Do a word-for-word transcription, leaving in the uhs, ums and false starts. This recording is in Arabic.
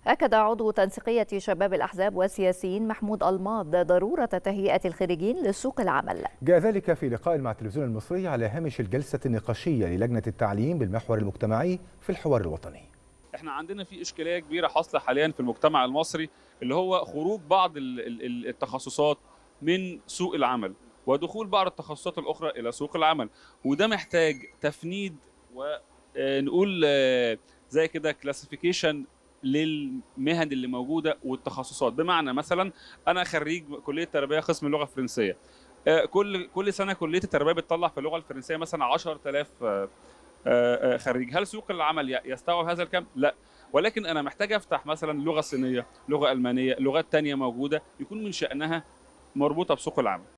أكد عضو تنسيقية شباب الأحزاب والسياسيين محمود ألماظ ضرورة تهيئة الخريجين لسوق العمل. جاء ذلك في لقاء مع التلفزيون المصري على هامش الجلسة النقاشية للجنة التعليم بالمحور المجتمعي في الحوار الوطني. احنا عندنا في إشكالية كبيرة حاصلة حاليا في المجتمع المصري، اللي هو خروج بعض التخصصات من سوق العمل ودخول بعض التخصصات الأخرى إلى سوق العمل، وده محتاج تفنيد ونقول زي كده كلاسيفيكيشن للمهن اللي موجوده والتخصصات. بمعنى مثلا انا خريج كليه تربيه قسم اللغه الفرنسيه، كل كل سنه كليه التربيه بتطلع في اللغه الفرنسيه مثلا عشرة آلاف خريج. هل سوق العمل يستوعب هذا الكم؟ لا، ولكن انا محتاج افتح مثلا لغه صينيه، لغه المانيه، لغات تانية موجوده يكون من شانها مربوطه بسوق العمل.